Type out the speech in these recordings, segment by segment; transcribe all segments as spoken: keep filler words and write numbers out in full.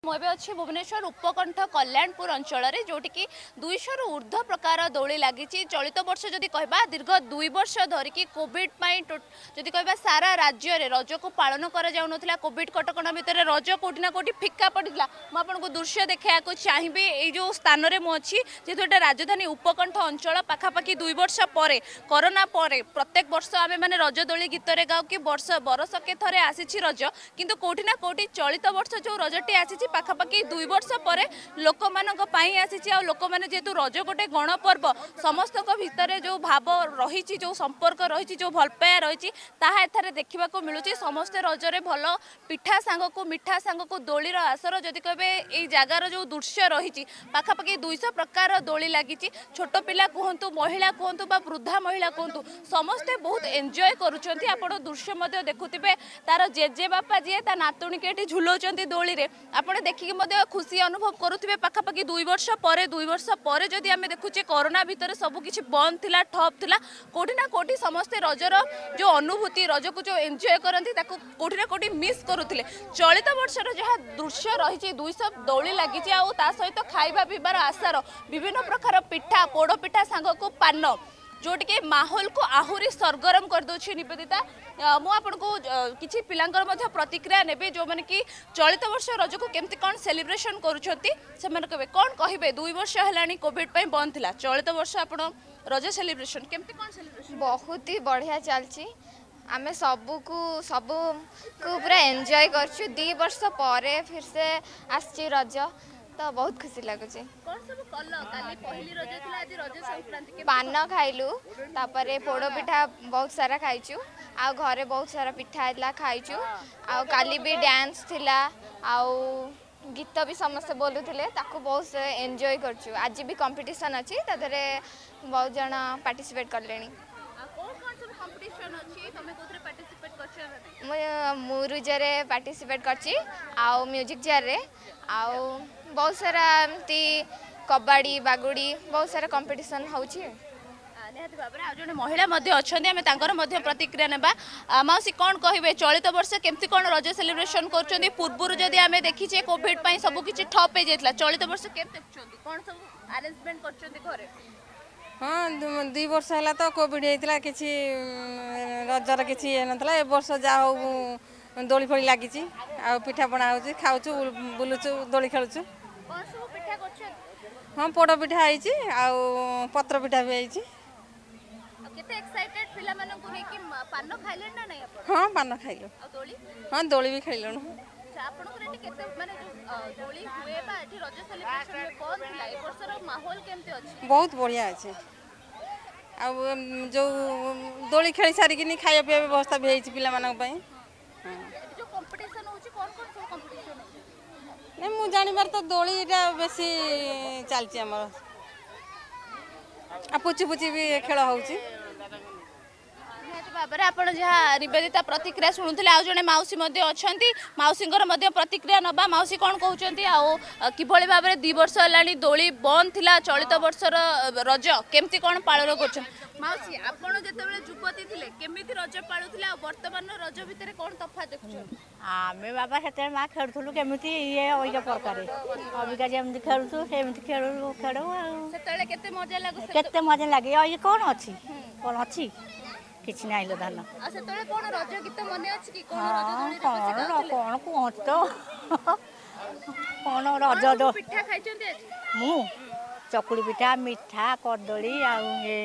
मुझे अच्छी भुवनेश्वर उपकंठ कल्याणपुर अंचल जोटिकी दुईश रु ऊर्ध्व प्रकार दोली लगी चलित वर्ष जदि कह दीर्घ दुई वर्ष धरिकी कोविड जदि कह सारा राज्य में रज को पालन करा कोविड कटकणा भितर रज कोटिना कोटि फिका पड़ा मुझे दृश्य देखा चाहिए ये जो स्थान में मुझे जेहतु ये राजधानी उपकंठ अंचल पाखापाखि दुई वर्ष पर कोरोना पर प्रत्येक वर्ष आम मैंने रज दोली गीत गाँव कि वर्ष बरस के थे आसी रज किंतु कोटिना कोटि चलित वर्ष जो रजटी आसी पाखापाखि दुई वर्ष पर लोक मानी आसी लोक मैंने जेहेतु रज गोटे गणपर्व समस्त भितर जो भाव रही जो संपर्क रही जो भल पाया रही एथारे देखा मिलूँ समस्ते रजरे भल पिठा सांग को मिठा सांग को दोलीर आसर जदि कहे ये जगार जो दृश्य रही पाखापाखि दुईश प्रकार दोली लगी छोट पिला कहतु महिला कहतु बा वृद्धा महिला कहतु समस्ते बहुत एंजॉय करुँच आप दृश्य देखुवे तार जेजे बापा जी ता नातुणी के झुलाउं दोली रे आपने देखिए खुशी अनुभव करुवे पाखापाखि दुई वर्ष पर दुई वर्ष पर जदि आम देखुचे कोरोना भितर सबकि बंद थिला ठप थिला कोठी ना कोठी समस्ते रजर जो अनुभूति रज को जो एंजॉय करती कोठी ना कोठी मिस करुले चलित वर्षर जहाँ दृश्य रही दुईश दौली लगी सहित खाଇବା पिबार आसार विभिन्न प्रकार पिठा पोड़ पिठा सांग को पान जोटिके माहौल को आहरी सरगरम कर दौर निवेदिता मुझे किसी पिलांकर प्रतिक्रिया नेबे जो मैंने कि चलित वर्ष रज को केमती कौन सेलिब्रेशन करें कौन कहे दुई वर्ष है कोविड पे बंद थिला चलित वर्ष आप रज सेलिब्रेशन केमती कौन सेलिब्रेशन बहुत ही बढ़िया चलची आमे सबू को सबू को पूरा एंजॉय करछु दी वर्ष पर फिर से आसी रज तो बहुत खुशी लगुच पान खाइलु तापरे पोड़ पिठा बहुत सारा खाइचु आ घरे बहुत सारा पिठा है खाइचु आ काली भी डांस थिला आ गीत भी समस्ते बोलुले ताको बहुत एंजॉय करछु आज भी कंपटीशन अच्छी तादरे बहुत जन पार्टिसिपेट करले मुरुजरे पार्टिसिपेट करची आउ म्यूजिक चेयर रे आउ बहुत सारा एमती कबाड़ी बागुड़ी बहुत सारा कंपटीशन होची निहाती भाव में आज महिला अच्छा प्रतिक्रिया नेबा मौसी कौन कहे चलित वर्ष केमती कौन रज सेलिब्रेशन कर पूर्व जदि आम देखीचे कोविड पाई सब किसी ठप हो जाता चलित वर्ष केम कौन सब अरेंजमेंट कर हाँ दुई वर्ष है तो कोविड होता किसी रजर किसी नाला ए वर्ष जा दोली फोली लगी पिठा पणा हो खाऊ बुलुचु दोली खेलुचु हाँ पोड़ पिठा है पत्र पिठा भी है हाँ पान खाइल हाँ दोली भी खाइल बहुत बढ़िया अच्छे आ जो दोली खेली सारिकी खाया पीवा व्यवस्था भी है नहीं मु जानवर तो दोलीटा बेसी चलती आमर आ पुची पुची भी खेल हो भाव में आप निवेदिता प्रतिक्रिया शुणुले आज जड़े मौसी अच्छा मौसी प्रतिक्रिया नवा मौसी कौन कहते कि भाव में दी वर्ष है दोली बंद थिला चलित वर्षर रज केमती कौन पालन कर मौसी आपड़ जो युवती थे केमी रज पालुले वर्तमान रज भितर कौन तफा देखुं आम बाबा से माँ खेलुलु केमी ये अलग प्रकार अबिका जमी खेलु सेमती खेलु खेल केते मजा लगु केते मजा लगे ये कौन अच्छी कौन अच्छी किसी ना आइल धान कौन रज गीत मन अच्छी कौन कौन कहत तो कौन रज दो पिठा खाई मु चकुड़ी पिठा मिठा कदली आ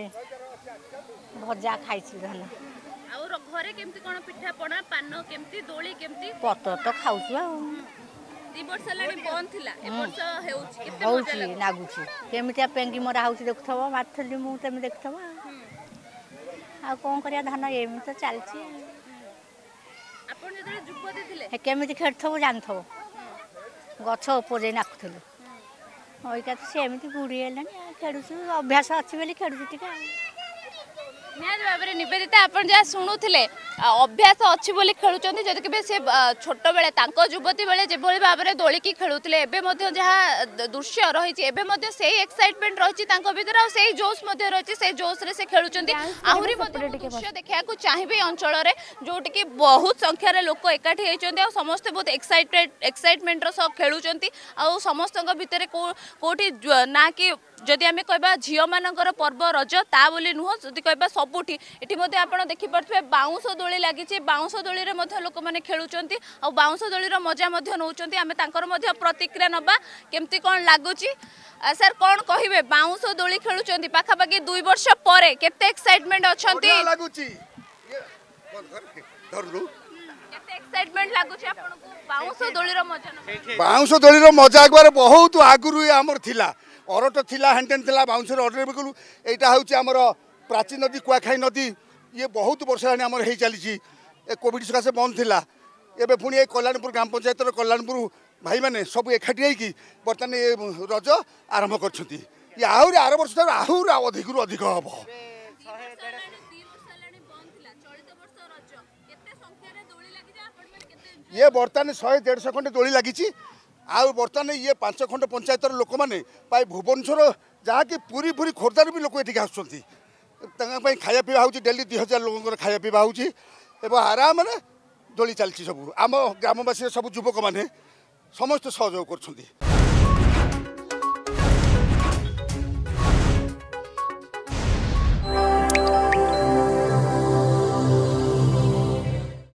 भजा खाई धान घरे केमती कौन पिठा पणा पान केमती दोली केमती पतर तो खाऊ दी वर्ष बंद थिला ए वर्ष हेउची केते मजा लागुची केमितिया पेंगी मरा होउची देखथबो माथली मु तेम देखथबो आ कौन करिया धान एमि तो चलची आपण जदे जुपती थिले केमिति खेलथबो जानथबो गछ ऊपर जे नाखथलु ओइका तो सेमिति बुड़ी हेलानी खेलुछु अभ्यास अछि बेली खेलुछु टिका निहाती भाव में निवेदिता आप जहाँ शुणुले अभ्यास अच्छी बोली खेलुचंती जदि के से छोट बेले तांको युवती बेले जेभली भाव में दोली की खेलुतले एबे मध्य जहाँ दृश्य रही एबे मध्य से एक्साइटमेंट रही तांको भीतर आ से जोश मध्य रही से जोश रे से खेलुचंती आहुरी मध्य दृश्य देखा को चाहिए अंचल रे जोटी की बहुत संख्या रे लोक एकाठी होइचंती आ समस्त बहुत एक्साइटेड एक्साइटमेंट रो सब खेलुचंती आ समस्त भितर कोठी ना कि जदि आम कहबा झील मानकर पर्व रज ता बोली नुह जदि कहबा सबुठी एठी मध्ये आपण देखि परथबे बाउंस दोली लागिछि बाउंस दोली रे मध्ये लोक माने खेलुचंती आ बाउंस दोली रो मजा मध्ये नउचंती आमे तांकर मध्ये प्रतिक्रिया नबा केमती कोन लागुछि सर कोन कहिबे बाउंस दोली खेलुचंती पाखा पाखी दुई वर्ष परे केते एक्साइटमेंट अछंती लागुछि ये बंद कर धरलु केते एक्साइटमेंट लागुछि आपन को बाउंस दोली रो मजा बाउंस दोली रो मजा एकबार बहुत आगुरु हमर थिला अरट थिला हेंटेन थिला बाउंस अडर बिकलु एटा होउछि हमर प्राचीन नदी कुआखाई नदी ये बहुत वर्ष हेलानी हमर हेई चली कोविड सकाशे बंद थिला एबे पुणी ए कल्याणपुर ग्राम पंचायत कल्याणपुर भाई मैंने सब एकाठी होगी बर्तमान ये रज आरंभ कर आहुरी आर वर्ष आहुरी अधिक अधिक हम ये बर्तमान शहे देढ़ खंडे दोली लगी आउ बर्तमान ये पांच खंड पंचायत लोक मैंने भुवनेश्वर जहाँकि पूरी पूरी खोर्धार भी लोक ये आसुँच खाया पीवा हो डेली दुई हजार लोक खाया पीवा हो आराम दोली चलती सब आम ग्रामवासी सब युवक मैंने समस्त सहयोग कर।